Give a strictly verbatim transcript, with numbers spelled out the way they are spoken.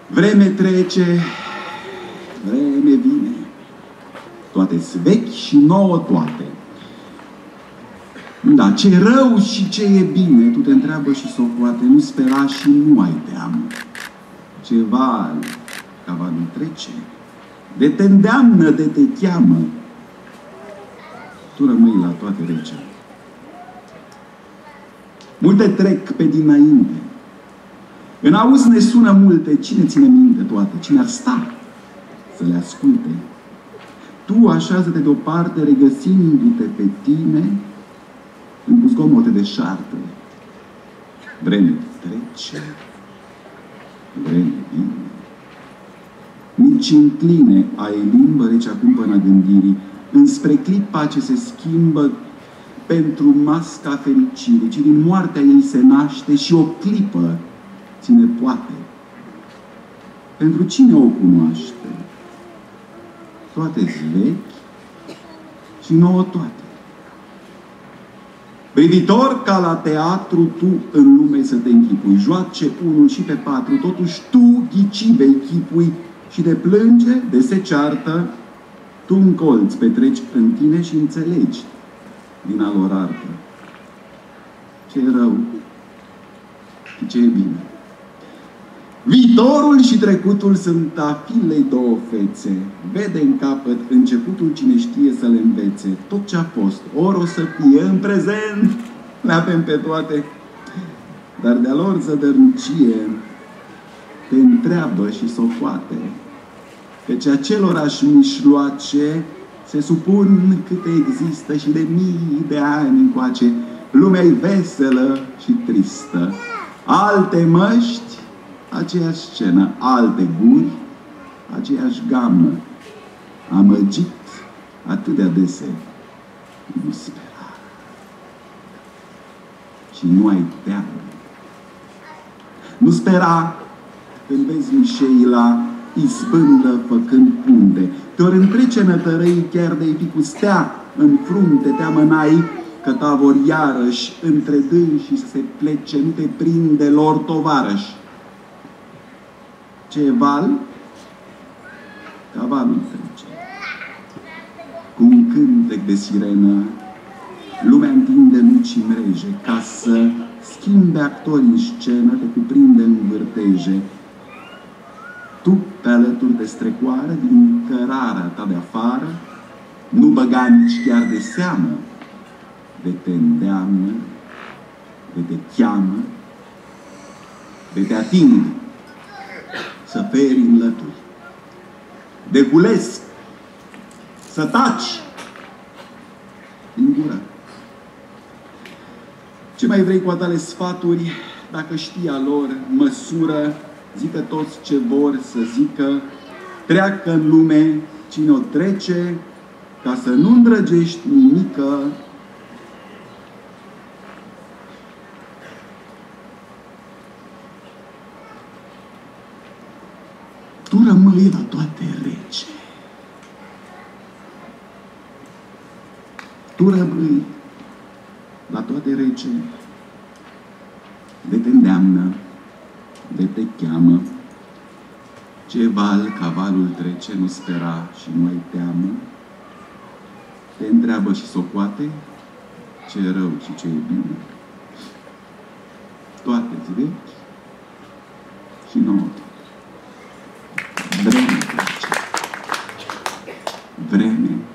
Vreme trece, vreme vine. Toate-s vechi și nouă toate. Da, ce rău și ce e bine, tu te întreabă și socoate, nu spera și nu ai teamă. Ceva ca va nu trece, de te îndeamnă, de te cheamă, tu rămâi la toate rece. Multe trec pe dinainte, în auz ne sună multe, cine ține minte toate, cine ar sta să le asculte? Tu așează-te deoparte, regăsindu-te pe tine în zgomote de șarpe. Vreme trece, vreme vine. Nici încline ai limbă rece acum până gândirii, înspre clipa ce se schimbă pentru masca fericirii, ci din moartea ei se naște și o clipă ține poate. Pentru cine o cunoaște? Toate-s vechi și nouă toate. Privitor ca la teatru, tu în lume să te închipui. Joace unul și pe patru, totuși tu ghicii vei chipui și de plânge, de se ceartă, tu în colț petreci în tine și înțelegi din a lor artă ce e rău și ce e bine. Viitorul și trecutul sunt a filei două fețe. Vede în capăt începutul cine știe să le învețe. Tot ce a fost, ori o să fie în prezent, le avem pe toate. Dar de-a lor zădărnicie te întreabă și socoate, căci acelorași mișloace se supun câte există și de mii de ani încoace. Lumea-i veselă și tristă. Alte măști, aceeași scenă, alte guri, aceeași gamă. Amăgit atât de adese, nu spera. Și nu ai teamă. Nu spera când vezi Mișeila izbândă făcând punte. Te-ori întrece nătărăi chiar de-i fi cu stea în frunte, teamă n-ai că ta vor iarăși între dânsii să se plece, nu te prinde lor tovarăși. Ce e val? Cavalul trece. Cu un cântec de sirenă, lumea întinde luci mreje, ca să schimbe actorii în scenă, te cuprinde în vârteje. Tu, pe alături de strecoară, din cărarea ta de afară, nu băga nici chiar de seamă, de te îndeamnă, de te cheamă, de te ating, să feri în lături, de hulesc, să taci din gură. Ce mai vrei cu a tale sfaturi, dacă știi a lor măsură, zică toți ce vor să zică, treacă în lume cine o trece, ca să nu îndrăgești nimică. Tu rămâi la toate rece. Tu rămâi la toate rece, de te îndeamnă, de te cheamă. Ce val cavalul trece, nu spera și nu ai teamă. Te întreabă și socoate ce e rău și ce e bine. Toate-ți vechi și nouă. Vreme trece. Vreme